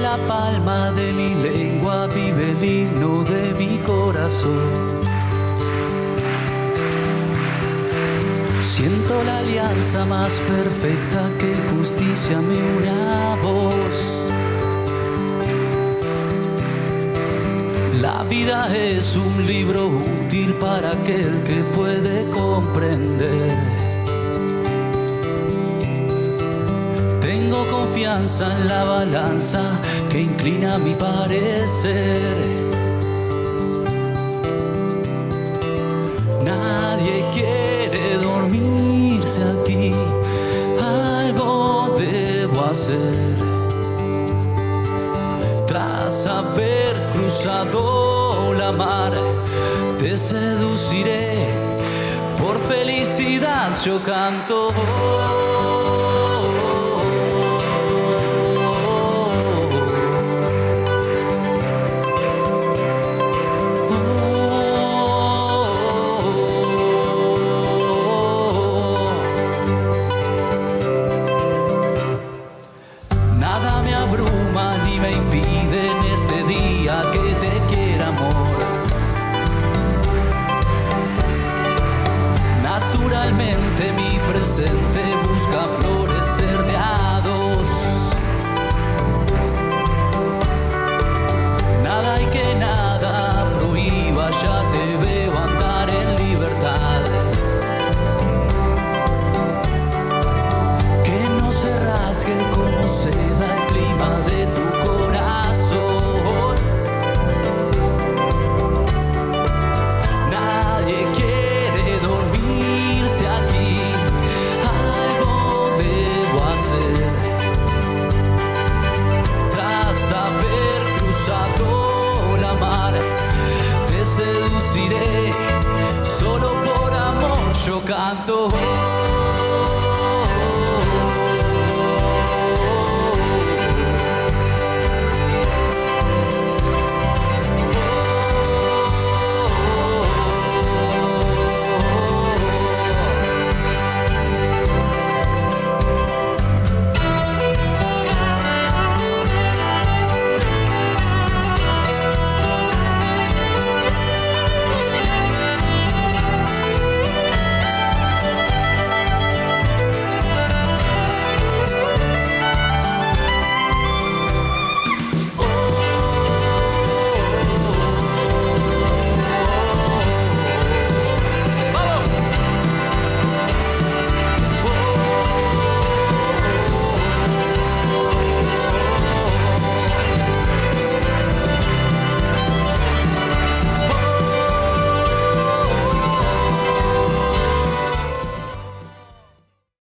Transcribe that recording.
la palma de mi lengua vive el himno de mi corazón. Siento la alianza más perfecta que justicia me une a vos. La vida es un libro útil para aquel que puede comprender. Tengo confianza en la balanza que inclina mi parecer. Nadie quiere dormirse aquí, algo debo hacer. Tras haber cruzado la mar, te seduciré, por felicidad yo canto.